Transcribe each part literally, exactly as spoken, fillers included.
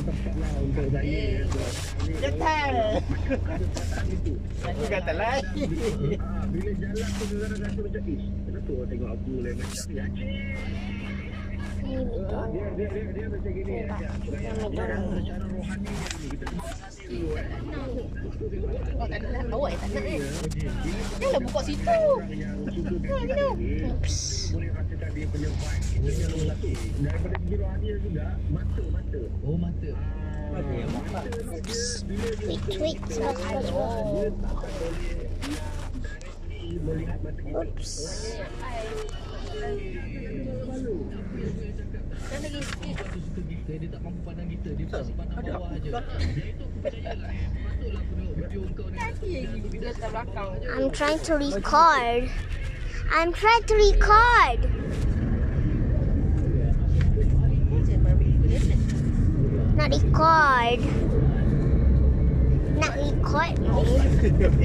Tempatlah untuk saya. Betul. Aku kata lain. Bila jalan tu saudara rasa macam ish. Kenapa orang tengok aku lain macam ni? Dia dia dia dia macam gini ya. Dia rasa secara rohani ni kita semangat dulu eh. Awak tak nak, awak tak nak eh. Janganlah buka situ. Ha, gitu. Boleh rasakan dia punya vibe. Itu yang nombor satu. Daripada segi rohani juga, mata mata. Oh, mata. Mata yang mata. Wait, wait, stop, stop, stop. Melihat mata kita. Oops. Dan lagi sikit. Kita dia tak mampu pandang kita, dia pasti pandang bawah aja. Dia itu percayalah. Patutlah aku tengok video kau ni. Kaki lagi di latar belakang. I'm trying to record. I'm trying to record. Not record. Not record me.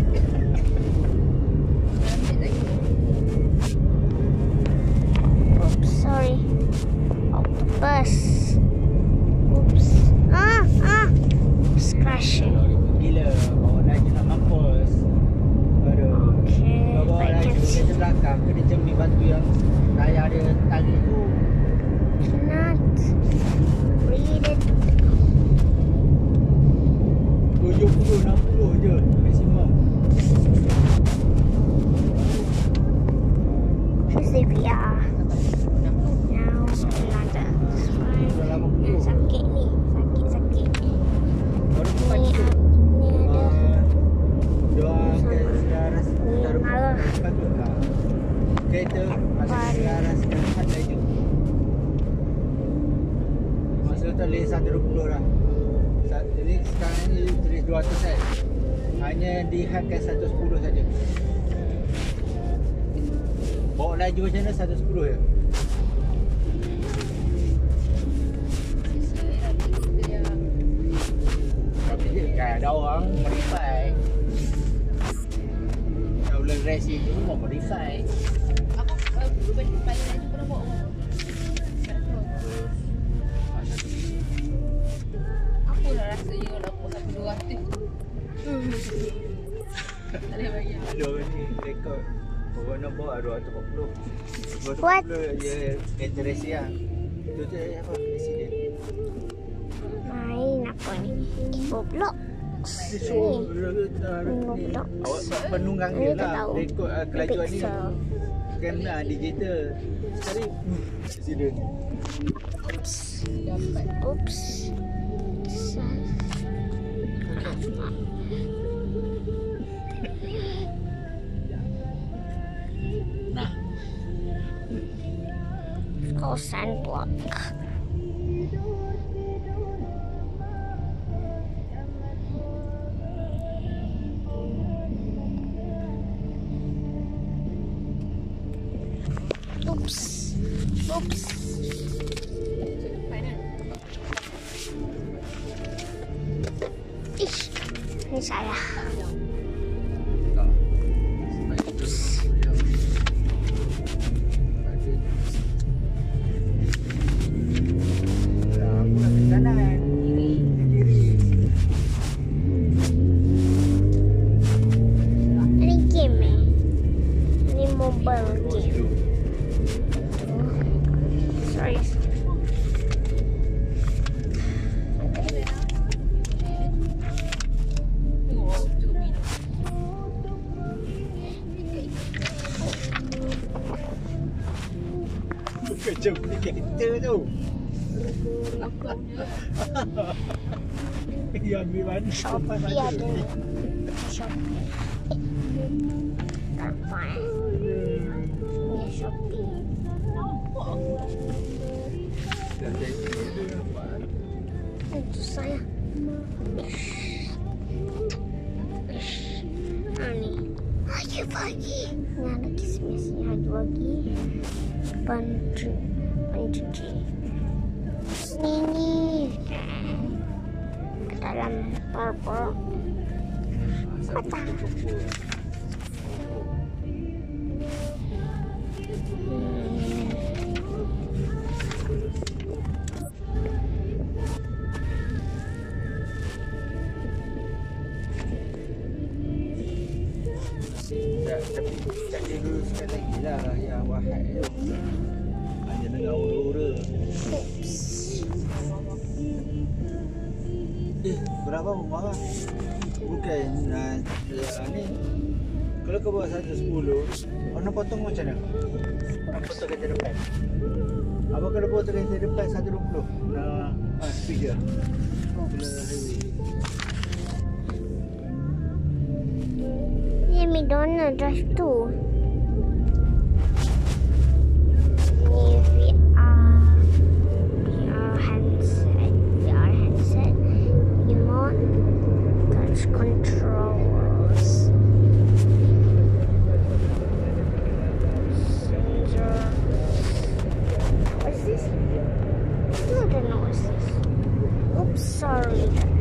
Oops, sorry. Octopus. Oops. Ah, ah. It's crashing. Gila, bawa lagi nak mampus. Aduh. Okay, Bawa I lagi can ke see. belakang, kena cembi batu yang tayar dia tarik tu. Cannot read it. tujuh puluh, enam puluh je maksimum. Here's the V R. Now, another. This one. lapan puluh. Sakit ni. Sakit, sakit. Baru Ni, empat je. ah, ni ada. Ah, Doa ke selaras Ni taruh malah. patutlah. Kereta masih Pan. selaras dan ada je. Masa tu boleh seratus dua puluh dah. Sa- Jadi sekarang ni tulis dua ratus kan. Hanya dihadkan seratus sepuluh saja. Bawa laju macam mana seratus sepuluh je. Tapi dia kan ada orang modify. Kalau boleh racing tu mau modify. Aku uh, baju paling laju pernah bawa. Aku dah rasa je kalau aku sampai dua ratus. Tak boleh bagi. Ada orang ni rekod. Orang nak bawa dua ratus empat puluh. dua ratus What? empat puluh je kereta racing lah. Itu je apa? Accident. Main apa ni? Roblox. So, Roblox. awak penunggang Ni dia tak lah. tahu. Rekod uh, kelajuan ni. Pixel. Kena digital. Sekali, hmm, accident. Oops. Dapat. Oops. Nah, Call sandblock. Oops. Oops. Ish. Ini salah. aku nak ke kanan. Kiri. Kiri. Ini game eh. Ini mobile game. Sorry. Tengok, cukup minum. Bukan jumpa kereta tu. Yang ambil mana? Shopee ada. Shopee. Tak fine. Ini Shopee. Itu saya. Ah ni. Lagi pagi. Ni ada kismisnya ada lagi. Bantu. Bantu G. Ni ni. Ke dalam purple. Mata. Hmm. Ya, tapi cek dia dulu sekali lagi lah yang wahai tu. Hanya dengar ura-ura. Oops. Eh, berapa marah? Bukan nah, uh, ni. Kalau kau bawa seratus sepuluh, orang potong macam mana? Orang potong kereta depan. Apa kalau potong kereta depan seratus dua puluh? Nah, ah, speed dia. Bila highway. Ni McDonald drive tu. Ni V R. V R handset. V R handset. Remote. Touch controls. Sensor. What's this? I don't know what's this. Oops, sorry.